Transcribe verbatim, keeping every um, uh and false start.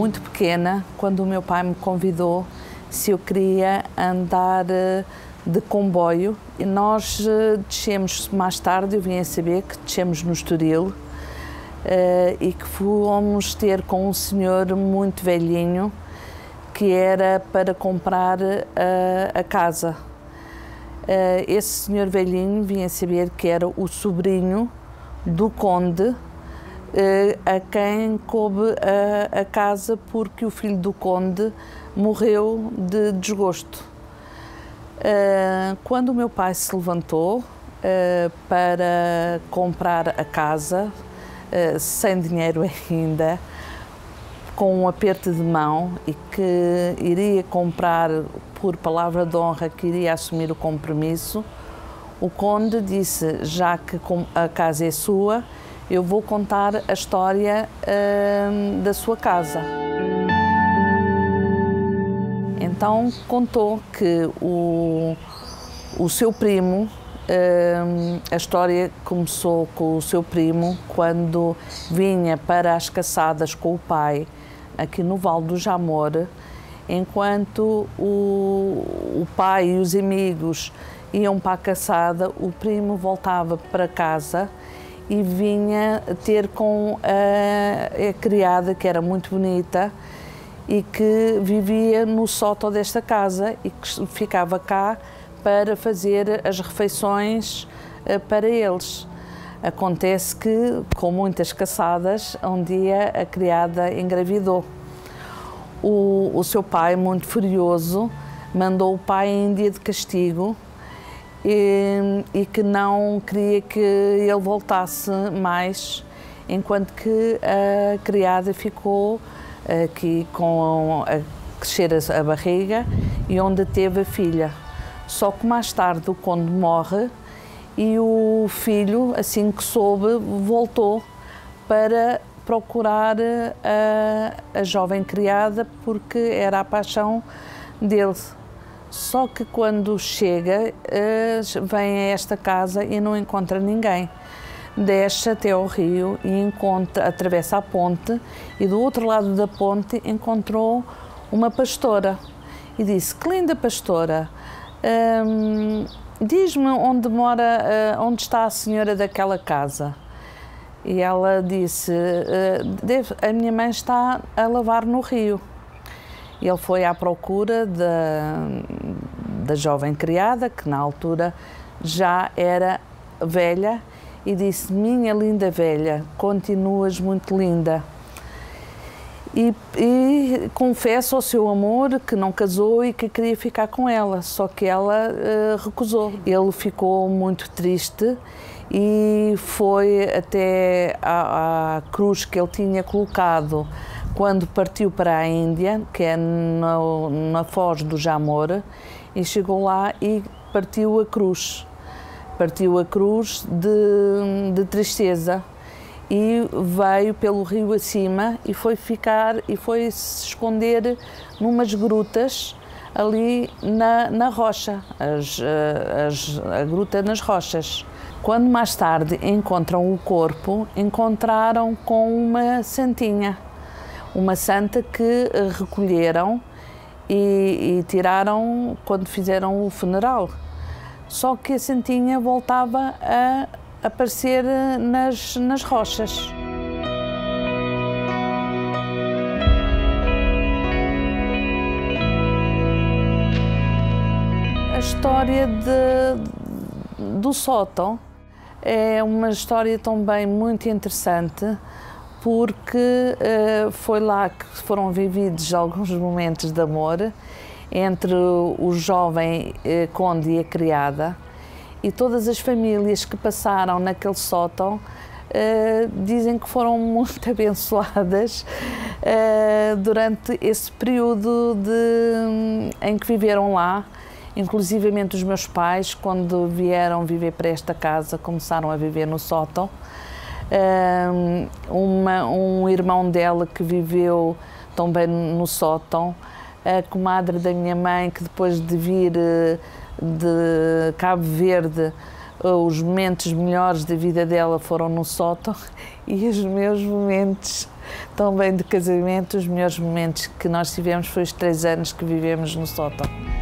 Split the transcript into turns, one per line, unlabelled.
muito pequena quando o meu pai me convidou se eu queria andar de comboio, e nós descemos mais tarde, eu vim a saber que descemos no Estoril e que fomos ter com um senhor muito velhinho que era para comprar a casa. Esse senhor velhinho vinha a saber que era o sobrinho do conde a quem coube a, a casa porque o filho do conde morreu de desgosto. Quando o meu pai se levantou para comprar a casa, sem dinheiro ainda, com um aperto de mão, e que iria comprar por palavra de honra, que iria assumir o compromisso, o conde disse: já que a casa é sua, eu vou contar a história uh, da sua casa. Então contou que o, o seu primo, uh, a história começou com o seu primo quando vinha para as caçadas com o pai, aqui no Vale do Jamor, enquanto o, o pai e os amigos iam para a caçada, o primo voltava para casa e vinha ter com a, a criada, que era muito bonita e que vivia no sótão desta casa e que ficava cá para fazer as refeições para eles. Acontece que, com muitas caçadas, um dia a criada engravidou. O, o seu pai, muito furioso, mandou o pai em dia de castigo e, e que não queria que ele voltasse mais, enquanto que a criada ficou aqui com a crescer a barriga e onde teve a filha. Só que mais tarde o conde morre e o filho, assim que soube, voltou para procurar a, a jovem criada porque era a paixão dele. Só que quando chega, vem a esta casa e não encontra ninguém. Desce até ao rio e encontra, atravessa a ponte, e do outro lado da ponte encontrou uma pastora e disse: que linda pastora, hum, diz-me onde mora, onde está a senhora daquela casa. E ela disse: a minha mãe está a lavar no rio. E ele foi à procura da, da jovem criada, que na altura já era velha, e disse: minha linda velha, continuas muito linda. E, e confessa ao seu amor que não casou e que queria ficar com ela, só que ela uh, recusou. Ele ficou muito triste e foi até à, à cruz que ele tinha colocado quando partiu para a Índia, que é na, na Foz do Jamor, e chegou lá e partiu a cruz. Partiu a cruz de, de tristeza e veio pelo rio acima e foi ficar e foi se esconder numas grutas ali na, na rocha, as, as, a gruta nas rochas. Quando mais tarde encontram o corpo, encontraram com uma santinha, uma santa que recolheram e, e tiraram quando fizeram o funeral. Só que a santinha voltava a aparecer nas, nas rochas. A história de, do sótão é uma história também muito interessante, porque uh, foi lá que foram vividos alguns momentos de amor entre o jovem uh, conde e a criada, e todas as famílias que passaram naquele sótão uh, dizem que foram muito abençoadas uh, durante esse período de, em que viveram lá. Inclusivamente os meus pais, quando vieram viver para esta casa, começaram a viver no sótão. Uma, um irmão dela que viveu também no sótão, a comadre da minha mãe, que depois de vir de Cabo Verde, os momentos melhores da vida dela foram no sótão, e os meus momentos tão bem de casamento. Os melhores momentos que nós tivemos foi os três anos que vivemos no sótão.